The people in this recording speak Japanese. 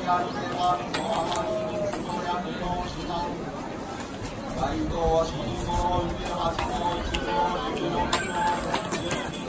大道は新五郎、28号、1号、16号、12